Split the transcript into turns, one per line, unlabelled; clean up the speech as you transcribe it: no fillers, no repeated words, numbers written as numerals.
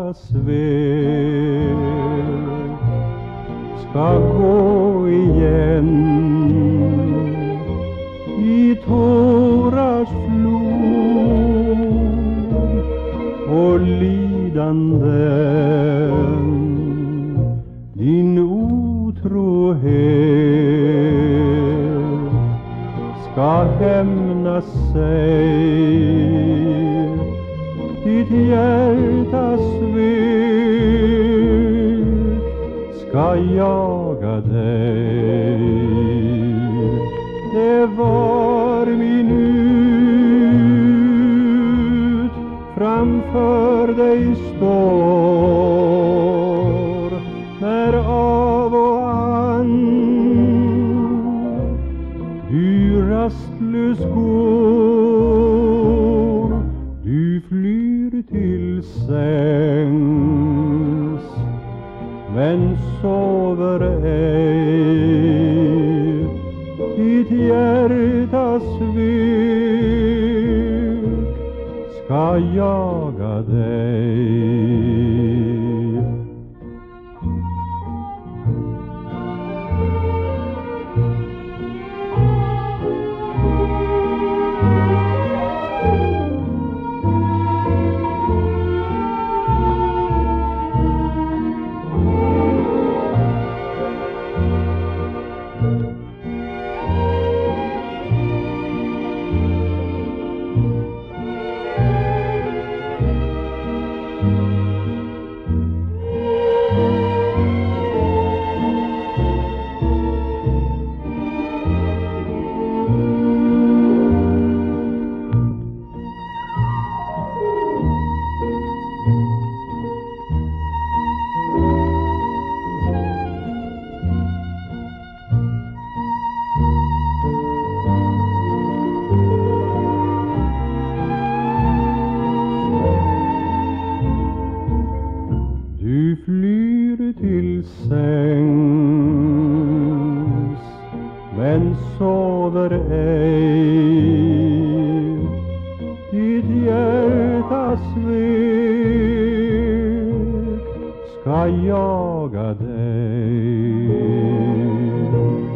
svek ska gå igen i tårars flod och lidanden. Din otrohet ska hämna sig, ditt hjärtas svek ska jaga dig. Det var minut framför dig står, när av och an du rastlös går, du flyr till sängs men sover ej. Ditt hjärtas svek ska jaga dig. Du flyr till sängs men sover ej. Ditt hjärtas svek ska jaga dig.